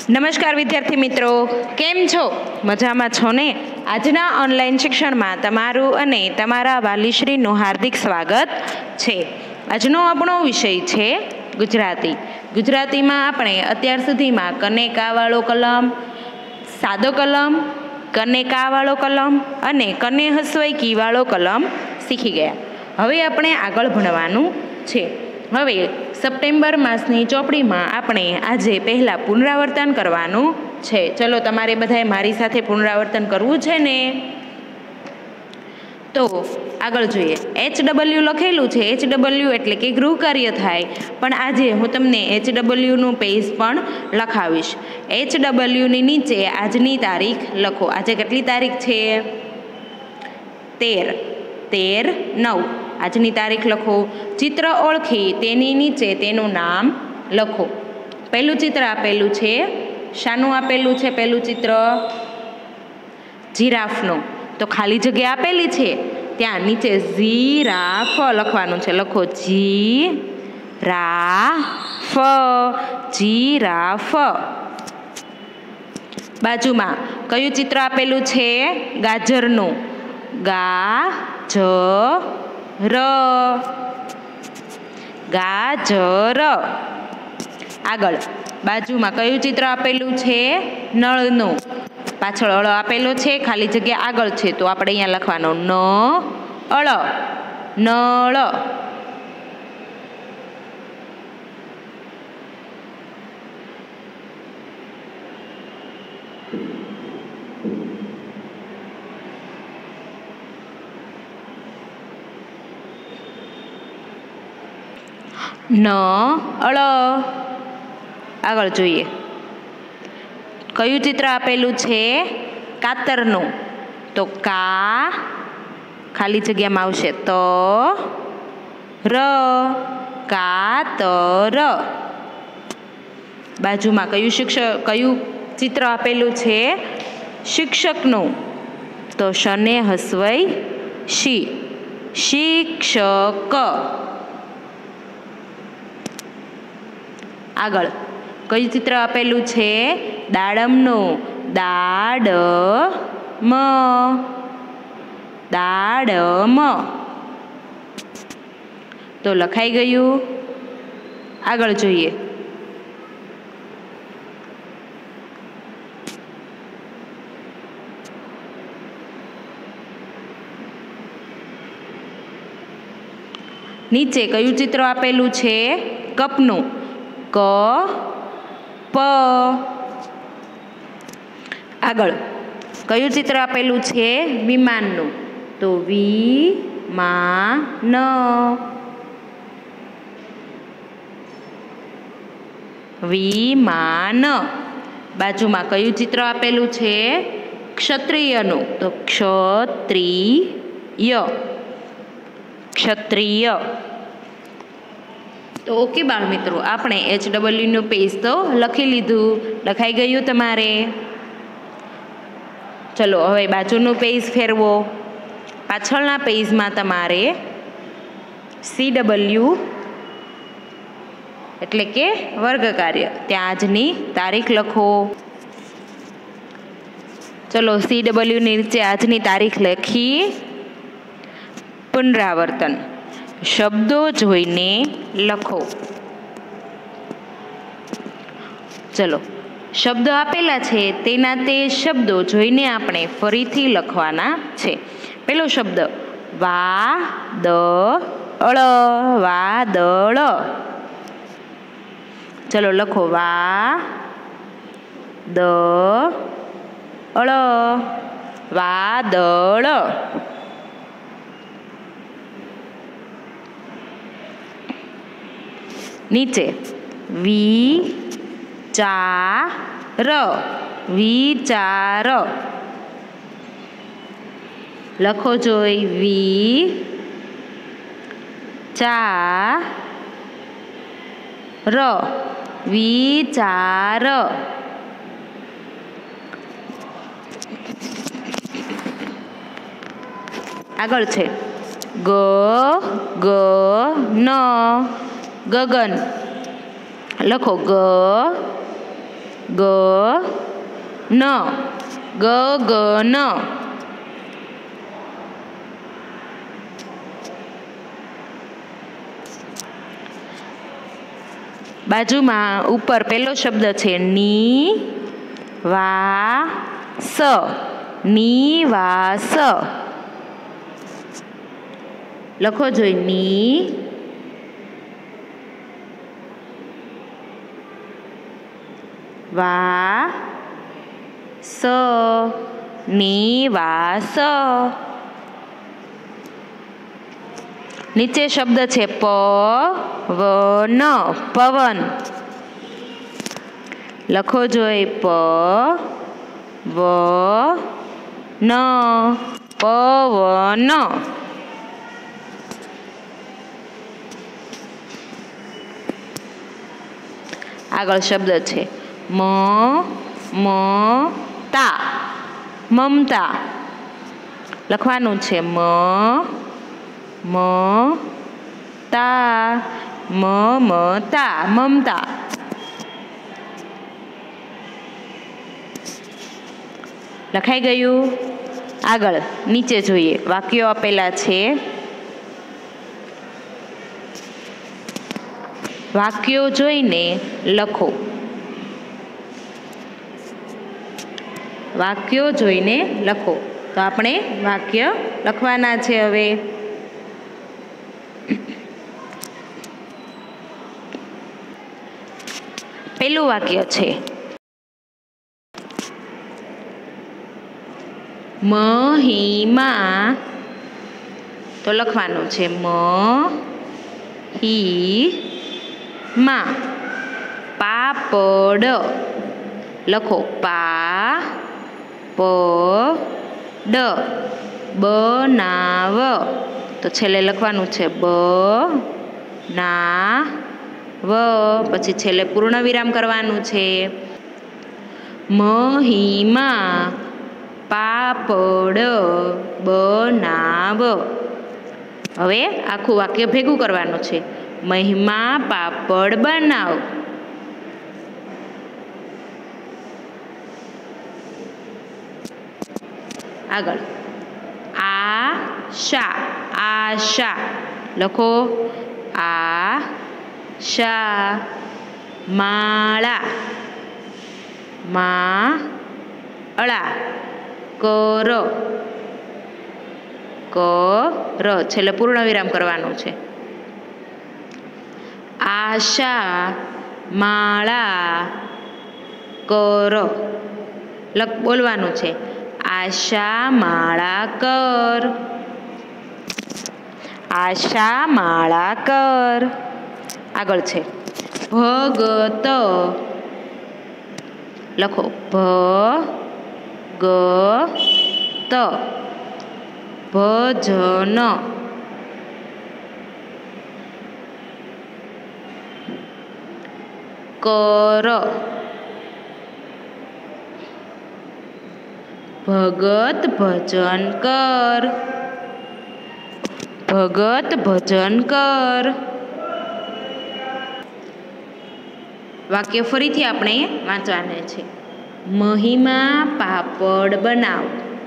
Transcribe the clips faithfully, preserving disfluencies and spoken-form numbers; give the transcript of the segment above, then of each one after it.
નમસ્કાર વિદ્યાર્થી મિત્રો, કેમ છો? મજામાં છો ને? આજના ઓનલાઈન શિક્ષણમાં તમારું અને તમારા વાલીશ્રીનું હાર્દિક સ્વાગત છે. આજનો આપણો વિષય છે ગુજરાતી. ગુજરાતીમાં આપણે અત્યાર સુધીમાં કને કાવાળો કલમ, સાદો કલમ, કને કાવાળો કલમ અને કને હસવાઈ કીવાળો કલમ શીખી ગયા. હવે આપણે આગળ ભણવાનું છે. હવે સપ્ટેમ્બર માસની ચોપડીમાં આપણે આજે પહેલાં પુનરાવર્તન કરવાનું છે. ચલો, તમારે બધાએ મારી સાથે પુનરાવર્તન કરવું છે ને? તો આગળ જોઈએ. એચ ડબલ્યુ લખેલું છે. એચ ડબલ્યુ એટલે કે ગૃહ કાર્ય થાય, પણ આજે હું તમને એચ ડબલ્યુનું પેજ પણ લખાવીશ. એચ ડબલ્યુની નીચે આજની તારીખ લખો. આજે કેટલી તારીખ છે? તેર તેર નવ આજની તારીખ લખો. ચિત્ર ઓળખી તેની નીચે તેનું નામ લખો. પહેલું ચિત્ર આપેલું છે. શાનું આપેલું છે પહેલું ચિત્ર? જીરાફનું. તો ખાલી જગ્યા આપેલી છે ત્યાં નીચે જીરાફ લખવાનું છે. લખો જી રા ફ જીરાફ. બાજુમાં કયું ચિત્ર આપેલું છે? ગાજરનું. ગા જ ર ગાજર. આગળ બાજુમાં કયું ચિત્ર આપેલું છે? નળનું. પાછળ અળ આપેલો છે, ખાલી જગ્યા આગળ છે, તો આપણે અહીંયા લખવાનું ન અળ નળ. ન અળ. આગળ જોઈએ. કયું ચિત્ર આપેલું છે? કાતરનું. તો કા ખાલી જગ્યામાં આવશે તો ર કાતર. બાજુમાં કયું શિક્ષક કયું ચિત્ર આપેલું છે? શિક્ષકનું. તો શને હસવઈ શી શિક્ષક. આગળ કયું ચિત્ર આપેલું છે? દાડમનું. દાડમ દાડમ. તો લખાઈ ગયું. આગળ જોઈએ. નીચે કયું ચિત્ર આપેલું છે? કપનું. ક પ. આગળ કયું ચિત્ર આપેલું છે? વિમાનનું. તો વી મા ન. વિમાન. બાજુમાં કયું ચિત્ર આપેલું છે? ક્ષત્રિયનું. તો ક્ષત્રિય ક્ષત્રિય. તો ઓકે બાળ મિત્રો, આપણે એચ ડબલ્યુનું પેજ તો લખી લીધું. લખાઈ ગયું તમારે? ચલો, હવે બાજુનું પેજ ફેરવો. પાછળના પેજમાં તમારે સી ડબલ્યુ એટલે કે વર્ગ કાર્ય, ત્યાં આજની તારીખ લખો. ચલો, સી ડબલ્યુની નીચે આજની તારીખ લખી. પુનરાવર્તન. શબ્દો જોઈને લખો. ચલો, શબ્દો આપેલા છે તેના તે શબ્દો જોઈને આપણે ફરીથી લખવાના છે. પેલો શબ્દ વા દ અળ વાદળ. ચલો લખો વા દ અળ વાદળ. નીચે વી ચા ર વિચાર. લખો જોઈ. વી ચા ર વિચાર. આગળ છે ગ ગ ન ગગન. લખો ગ ગ ન ગ ગ ન. બાજુમાં ઉપર પહેલો શબ્દ છે ની વા સ. નિવાસ. લખો જોઈ ની વા સ નિવાસ. નીચે શબ્દ છે પ વ ન પવન. લખો જોઈ પ વ ન પવન. આગળ શબ્દ છે મ મ તા મમતા. લખવાનું છે મ મ તા મ મ તા મમતા. લખાઈ ગયું. આગળ નીચે જોઈએ. વાક્યો આપેલા છે. વાક્યો જોઈને લખો. વાક્યો જોઈને લખો. તો આપણે વાક્ય લખવાના છે હવે. પહેલું વાક્ય છે મહિમા. તો લખવાનું છે મ હી માં પાપડ. લખો પા પ ડ બનાવ. તો છેલ્લે લખવાનું છે બ ના વ. પછી છેલ્લે પૂર્ણ વિરામ કરવાનું છે. મહિમા પાપડ બનાવ. હવે આખું વાક્ય ભેગું કરવાનું છે. મહિમા પાપડ બનાવ. આગળ આશા આશા. લખો આશા માળા માળા કર કર. છેલ્લે પૂર્ણ વિરામ કરવાનું છે. આશા માળા કર. લખ બોલવાનું છે આશા માળા કર. આશા માળા કર. આગળ છે ભગત. લખો ભ ગ ત ભજન. કર ભગત ભજન કર. ભગત ભજન કર. વાક્ય ફરીથી આપણે વાંચવાના છે. મહિમા પાપડ બનાવ.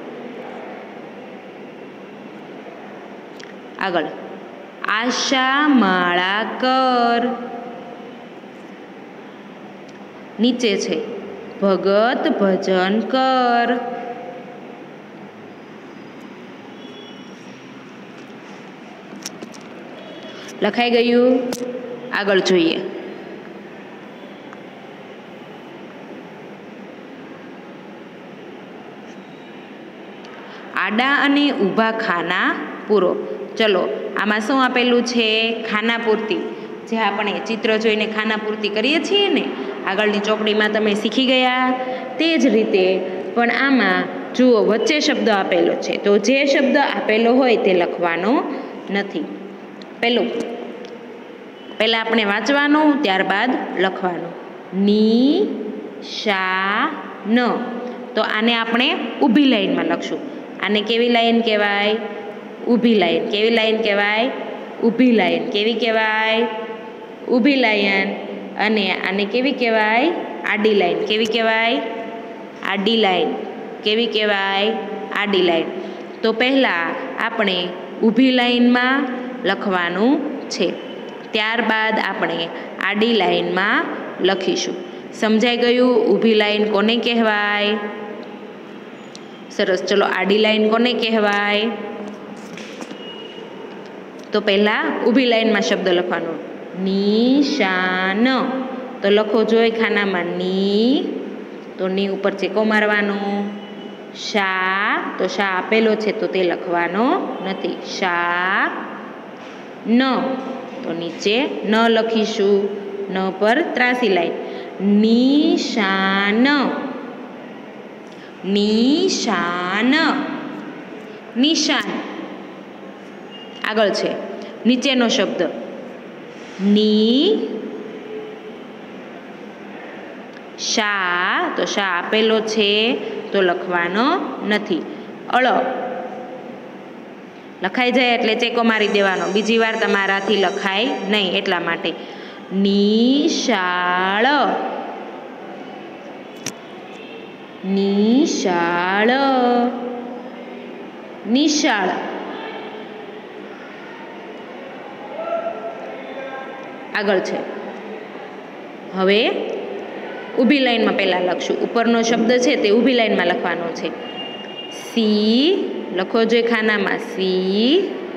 આગળ આશા માળા કર. નીચે છે ભગત ભજન કર. લખાઈ ગયું. આગળ જોઈએ. આડા અને ઊભા ખાના પૂરો. ચલો આમાં શું આપેલું છે? ખાના પૂર્તિ. જે આપણે ચિત્ર જોઈને ખાના પૂર્તિ કરીએ છીએ ને, આગળની ચોપડીમાં તમે શીખી ગયા તે જ રીતે પણ આમાં જુઓ વચ્ચે શબ્દ આપેલો છે, તો જે શબ્દ આપેલો હોય તે લખવાનો નથી. પેલું પહેલાં આપણે વાંચવાનું, ત્યારબાદ લખવાનું. ની શા ન. તો આને આપણે ઊભી લાઈનમાં લખશું. આને કેવી લાઈન કહેવાય? ઊભી લાઈન. કેવી લાઈન કહેવાય? ઊભી લાઈન. કેવી કહેવાય? ઊભી લાઈન. અને આને કેવી કહેવાય? આડી લાઈન કેવી કહેવાય? આડી લાઈન કેવી કહેવાય? આડી લાઈન. તો પહેલાં આપણે ઊભી લાઈનમાં લખવાનું છે, ત્યારબાદ આપણે આડી લાઈનમાં લખીશું. સમજાઈ ગયું? ઊભી લાઈન કોને કહેવાય? સરસ. ચલો, આડી લાઈન કોને કહેવાય? તો પહેલાં ઊભી લાઈનમાં શબ્દ લખવાનો. નિશાન. તો લખો જોઈ ખાનામાં ની, તો ની ઉપર ચેકો મારવાનો. શા, તો શા આપેલો છે તો તે લખવાનો નથી. શા ન, તો નીચે ન લખીશું. ન પર ત્રાસી લાઈન. નિશાન. નિશાન. નિશાન. આગળ છે નીચેનો શબ્દ ની શા, તો શા આપેલો છે તો લખવાનો નથી. અળ લખાઈ જાય એટલે ચેકો મારી દેવાનો. બીજી વાર તમારાથી લખાય નહીં એટલા માટે. નિશાળ. નિશાળ. નિશાળ. આગળ છે હવે ઊભી લાઈનમાં પહેલાં લખશું. ઉપરનો શબ્દ છે તે ઊભી લાઈનમાં લખવાનો છે. સી લખો જોઈએ ખાનામાં. સી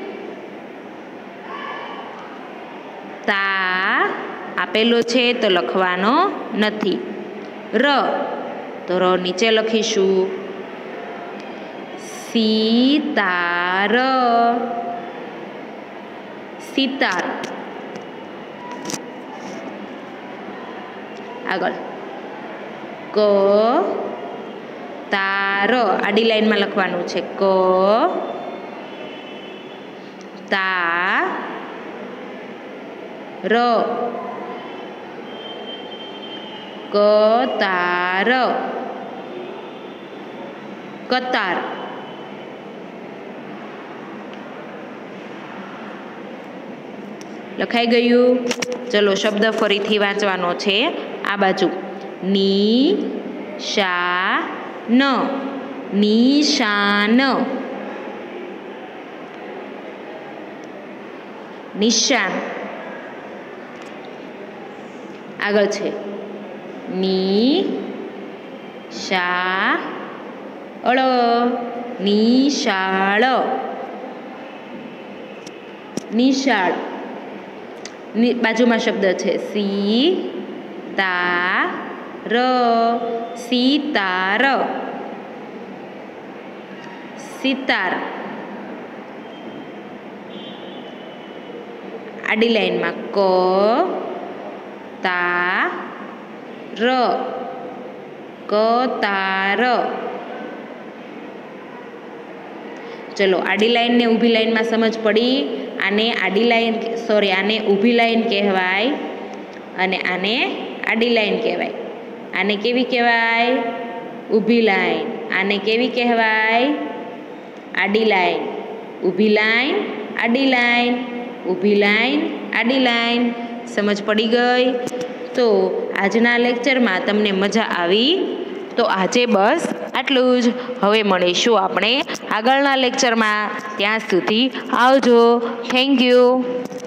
તા આપેલો છે તો લખવાનો નથી. ર, તો ર નીચે લખીશું. સીતાર. સિતાર. આગળ ક તાર આડી લાઈનમાં લખવાનું છે. ક તા ર. કતાર. કતાર. લખાઈ ગયું? ચલો, શબ્દ ફરીથી વાંચવાનો છે. આ બાજુ ની શા ન. નિશાન. નિશાન. આગળ છે ની શા અળ. નિશાળ. નિશાળ. બાજુમાં શબ્દ છે સી તા ર. સિતાર. સિતાર. આડી લાઈનમાં ક તા ર. કતાર. ચલો, આડી લાઈન ને ઊભી લાઈનમાં સમજ પડી. આને આડી લાઈન સોરી આને ઊભી લાઈન કહેવાય અને આને આડી લાઈન કહેવાય. આને કેવી કહેવાય? ઊભી લાઈન. આને કેવી કહેવાય? આડી લાઈન. ઊભી લાઈન, આડી લાઈન, ઊભી લાઈન, આડી લાઈન. સમજ પડી ગઈ? તો આજના લેક્ચરમાં તમને મજા આવી? તો આજે બસ આટલું જ. હવે મળીશું આપણે આગળના લેક્ચરમાં. ત્યાં સુધી આવજો. Thank you.